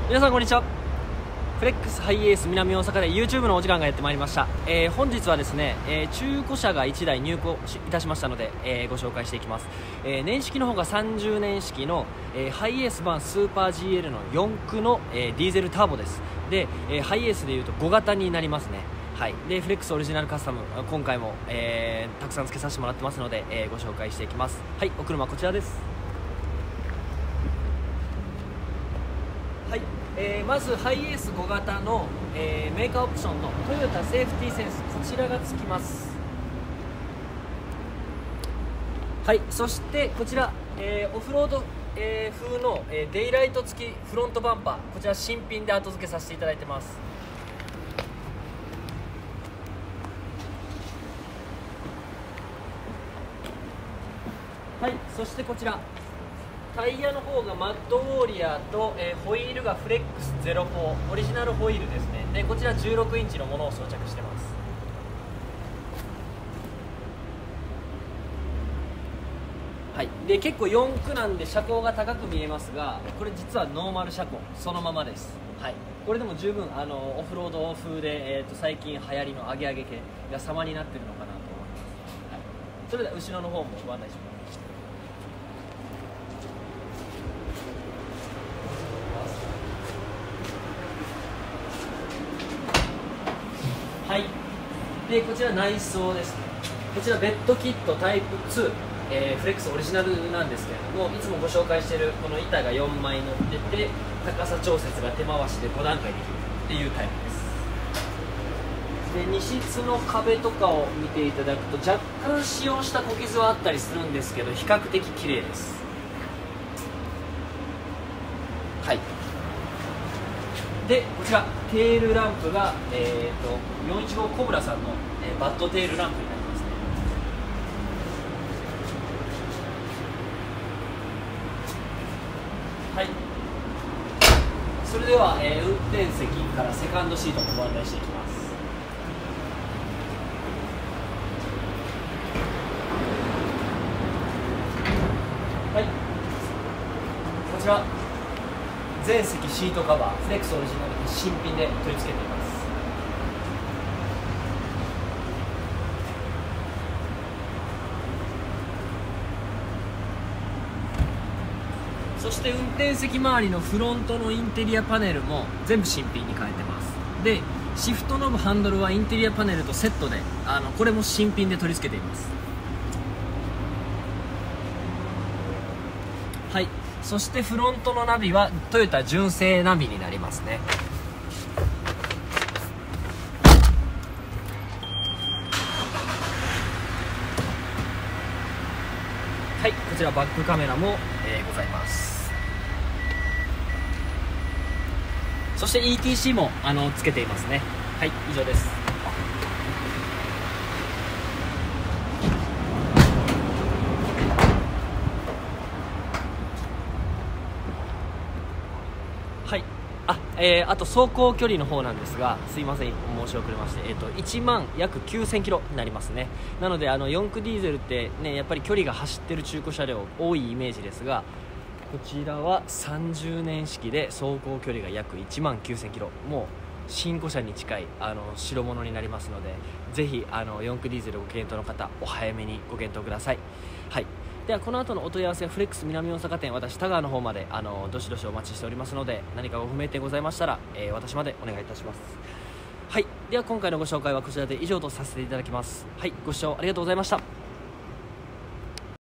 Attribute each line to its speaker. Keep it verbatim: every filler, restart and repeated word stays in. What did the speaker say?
Speaker 1: 皆さんこんにちは。フレックスハイエース南大阪で YouTube のお時間がやってまいりました。えー、本日はですね、えー、中古車がいちだい入庫いたしましたので、えー、ご紹介していきます。えー、年式の方がさんじゅうねん式の、えー、ハイエース版スーパー ジーエル のよん駆の、えー、ディーゼルターボです。で、えー、ハイエースでいうとご型になりますね。はい、でフレックスオリジナルカスタム今回も、えー、たくさん付けさせてもらってますので、えー、ご紹介していきます。はい、お車こちらです。はい、えー、まずハイエースご型の、えー、メーカーオプションのトヨタセーフティーセンス、こちらがつきます。はい、そしてこちら、えー、オフロード、えー、風の、えー、デイライト付きフロントバンパー、こちら新品で後付けさせていただいてます。はい、そしてこちらタイヤの方がマッドウォーリアーと、えー、ホイールがフレックスゼロフォーオリジナルホイールですね。でこちらじゅうろくインチのものを装着してます。はい、で結構よん駆なんで車高が高く見えますが、これ実はノーマル車高そのままです。はい、これでも十分あのオフロード風で、えー、と最近流行りの上げ上げ系が様になってるのかなと思います。はい、それでは後ろの方もご案内します。はい、でこちら内装ですね。こちらベッドキットタイプツー、えー、フレックスオリジナルなんですけれども、いつもご紹介しているこの板がよんまい乗ってて、高さ調節が手回しでご段階できるっていうタイプです。で荷室の壁とかを見ていただくと若干使用した小傷はあったりするんですけど、比較的綺麗です。はい、でこちらテールランプが、えー、とよんいちごコブラさんの、えー、バッドテールランプになりますね。はい、それでは、えー、運転席からセカンドシートもご案内していきます。はい、こちら全席シートカバーフレックスオリジナルで新品で取り付けています。そして運転席周りのフロントのインテリアパネルも全部新品に変えてます。でシフトノブハンドルはインテリアパネルとセットであのこれも新品で取り付けています。はい、そしてフロントのナビはトヨタ純正ナビになりますね。はい、こちらバックカメラも、えー、ございます。そして イーティーシー もあのつけていますね。はい、以上です。はい、あ、えー、あと走行距離の方なんですが、すいません申し遅れまして、えー、といちまん約きゅうせんキロになりますね。なのであのよん駆ディーゼルってね、やっぱり距離が走ってる中古車両多いイメージですが、こちらはさんじゅうねん式で走行距離が約いちまんきゅうせんキロ、もう新古車に近いあの代物になりますので、ぜひあのよん駆ディーゼルをご検討の方お早めにご検討ください。はい、ではこの後のお問い合わせはフレックス南大阪店、私田川の方まであのどしどしお待ちしておりますので、何かご不明点ございましたら、えー、私までお願いいたします。はい、では今回のご紹介はこちらで以上とさせていただきます。はい、ご視聴ありがとうございました。